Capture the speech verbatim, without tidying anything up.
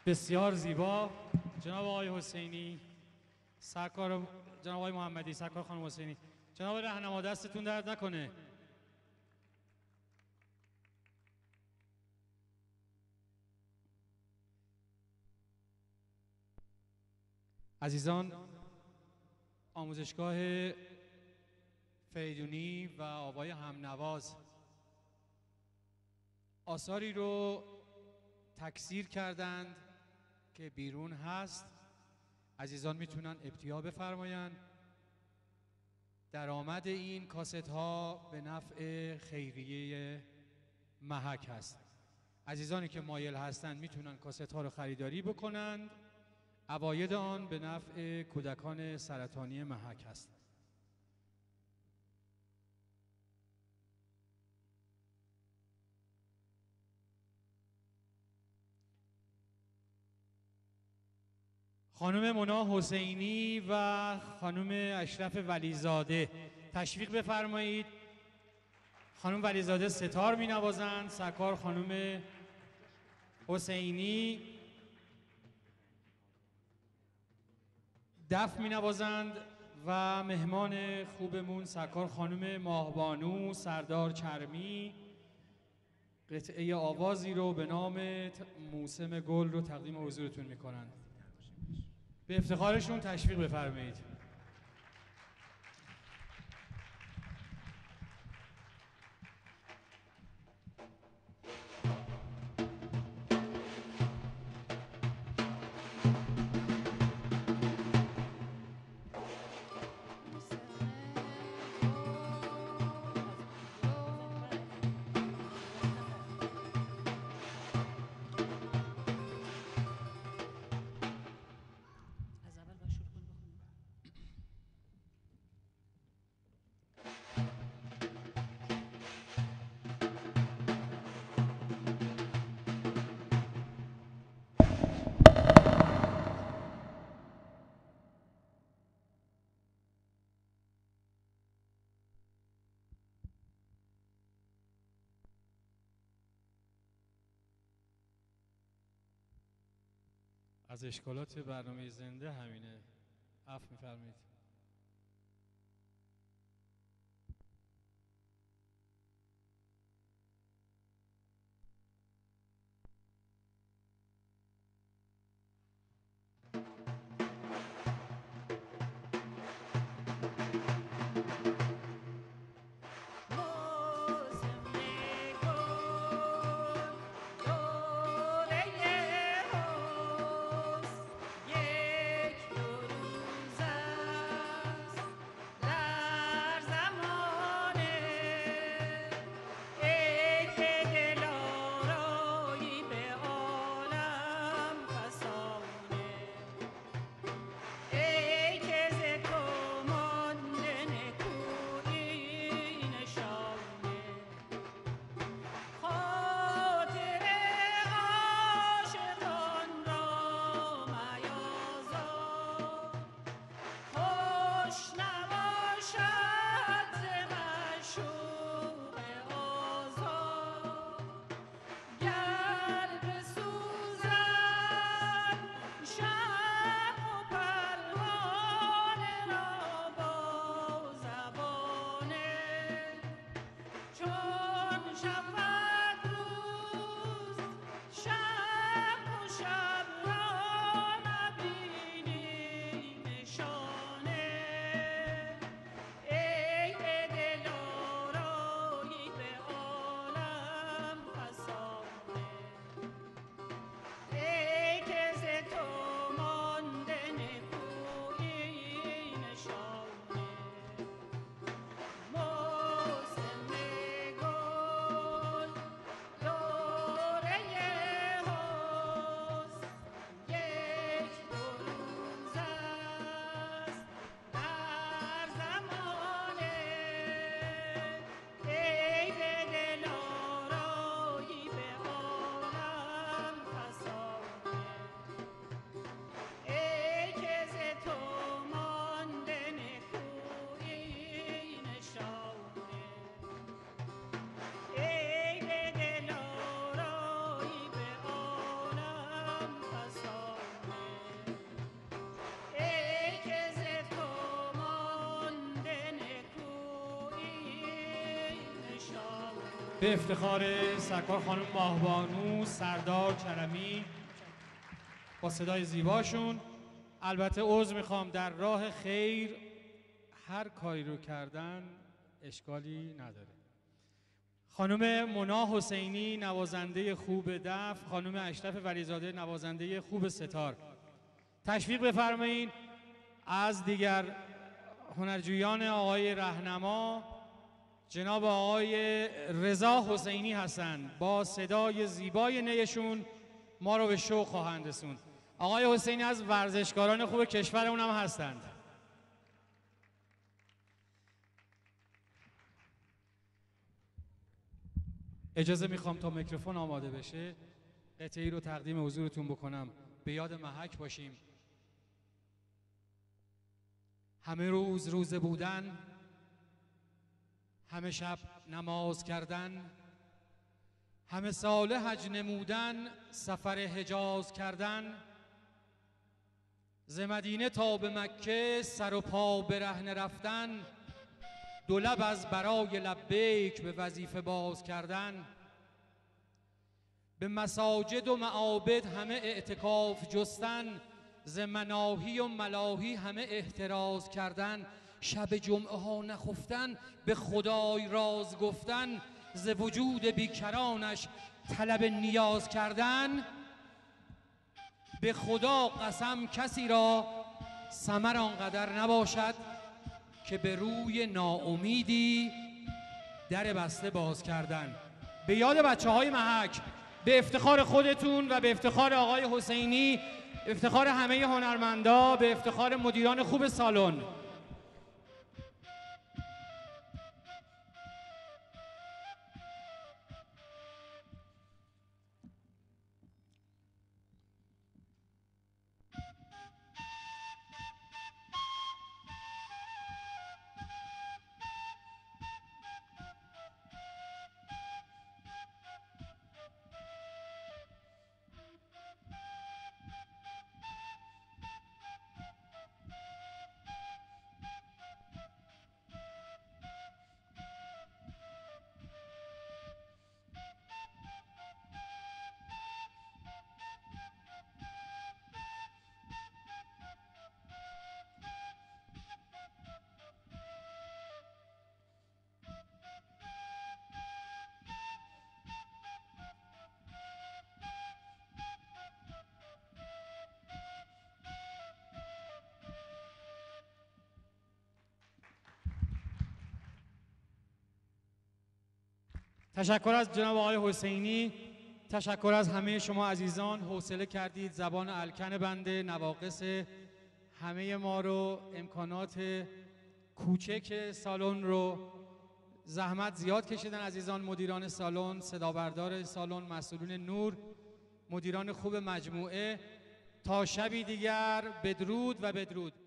بسیار زیبا. جناب آقای حسینی، سرکار جناب آقای محمدی، سرکار خانم حسینی، جناب راهنما دستتون درد نکنه. عزیزان، آموزشگاه فریدونی و آوای همنواز آثاری رو تکثیر کردند که بیرون هست. عزیزان میتونن ابتیا بفرمایند. درآمد این کاست ها به نفع خیریه محک هست. عزیزانی که مایل هستند میتونن کاست ها رو خریداری بکنند. عواید آن به نفع کودکان سرطانی محک هست. خانم مونا حسینی و خانم اشرف ولیزاده تشویق بفرمایید. خانم ولیزاده ستار می نوازند، سرکار خانم حسینی دف می نوازند و مهمان خوبمون سرکار خانم ماهبانو سردار چرمی قطعه آوازی رو به نام موسم گل رو تقدیم حضورتون می کنند. به افتخارشون تشویق بفرمایید. از اشکالات برنامه زنده همینه. عفو می‌فرمایید. یک دو روز به افتخار سرکار خانم ماهبانو سردار کرمی با صدای زیباشون. البته عذر میخوام، در راه خیر هر کاری رو کردن اشکالی نداره. خانم مونا حسینی نوازنده خوب دف، خانم اشرف ولیزاده نوازنده خوب ستار. تشویق بفرمایید از دیگر هنرجویان آقای رهنما جناب آقای رضا حسینی هستند. با صدای زیبای نیشون ما رو به شوق خواهند رسوند. آقای حسینی از ورزشکاران خوب کشورمون هم هستند. اجازه میخوام تا میکروفون آماده بشه قطعه‌ای رو تقدیم حضورتون بکنم. به یاد محک باشیم. همه روز روزه بودن، همه شب نماز کردن، همه ساله حج نمودن، سفر حجاز کردن، ز مدینه تا به مکه سر و پا برهنه رفتن، دو لب از برای لبیک به وظیفه باز کردن، به مساجد و معابد همه اعتکاف جستن، ز مناهی و ملاهی همه احتراز کردن، شب جمعه ها نخفتن به خدای راز گفتن، ز وجود بیکرانش طلب نیاز کردن، به خدا قسم کسی را ثمر آنقدر نباشد که به روی ناامیدی در بسته باز کردن. به یاد بچه های محک، به افتخار خودتون و به افتخار آقای حسینی، به افتخار همه هنرمندا، به افتخار مدیران خوب سالن. تشکر از جناب آقای حسینی، تشکر از همه شما عزیزان. حوصله کردید زبان الکن بنده نواقص همه ما رو، امکانات کوچک سالن رو زحمت زیاد کشیدن عزیزان. مدیران سالن، صدابردار سالن، مسئولین نور، مدیران خوب مجموعه. تا شبی دیگر بدرود و بدرود.